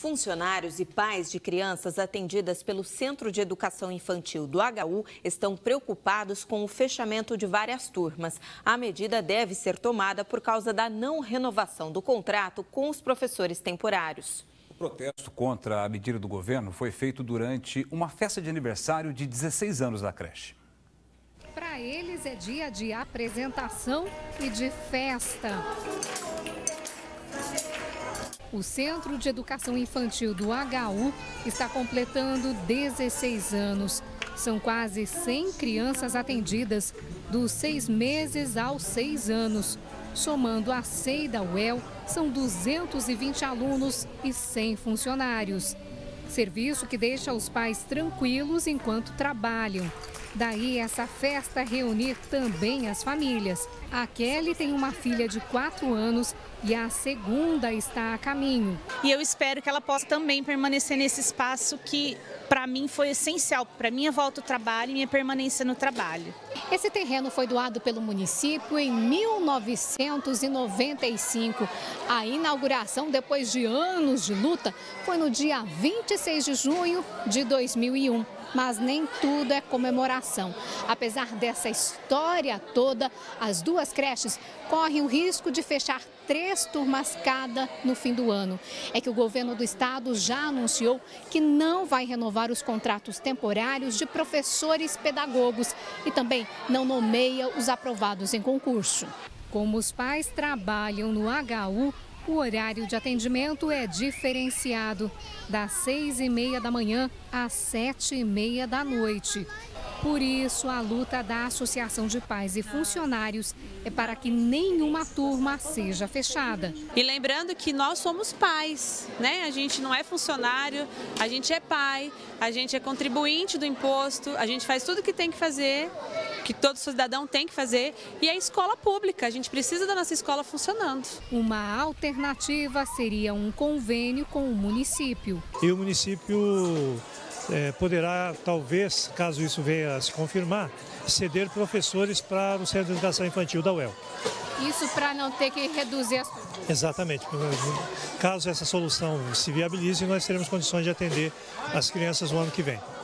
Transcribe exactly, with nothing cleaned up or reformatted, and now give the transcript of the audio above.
Funcionários e pais de crianças atendidas pelo Centro de Educação Infantil do H U estão preocupados com o fechamento de várias turmas. A medida deve ser tomada por causa da não renovação do contrato com os professores temporários. O protesto contra a medida do governo foi feito durante uma festa de aniversário de dezesseis anos da creche. Para eles é dia de apresentação e de festa. O Centro de Educação Infantil do H U está completando dezesseis anos. São quase cem crianças atendidas, dos seis meses aos seis anos. Somando a C E I da U E L, são duzentos e vinte alunos e cem funcionários. Serviço que deixa os pais tranquilos enquanto trabalham. Daí essa festa reunir também as famílias. A Kelly tem uma filha de quatro anos e a segunda está a caminho. E eu espero que ela possa também permanecer nesse espaço que, para mim, foi essencial para minha volta ao trabalho e minha permanência no trabalho. Esse terreno foi doado pelo município em mil novecentos e noventa e cinco. A inauguração, depois de anos de luta, foi no dia vinte e seis de junho de dois mil e um. Mas nem tudo é comemoração. Apesar dessa história toda, as duas creches correm o risco de fechar três turmas cada no fim do ano. É que o governo do estado já anunciou que não vai renovar os contratos temporários de professores pedagogos e também não nomeia os aprovados em concurso. Como os pais trabalham no H U, o horário de atendimento é diferenciado, das seis e meia da manhã às sete e meia da noite. Por isso, a luta da Associação de Pais e Funcionários é para que nenhuma turma seja fechada. E lembrando que nós somos pais, né? A gente não é funcionário, a gente é pai, a gente é contribuinte do imposto, a gente faz tudo o que tem que fazer, que todo cidadão tem que fazer, e é escola pública, a gente precisa da nossa escola funcionando. Uma alternativa seria um convênio com o município. E o município é, poderá, talvez, caso isso venha a se confirmar, ceder professores para o Centro de Educação Infantil da U E L. Isso para não ter que reduzir as turmas. Exatamente. Caso essa solução se viabilize, nós teremos condições de atender as crianças no ano que vem.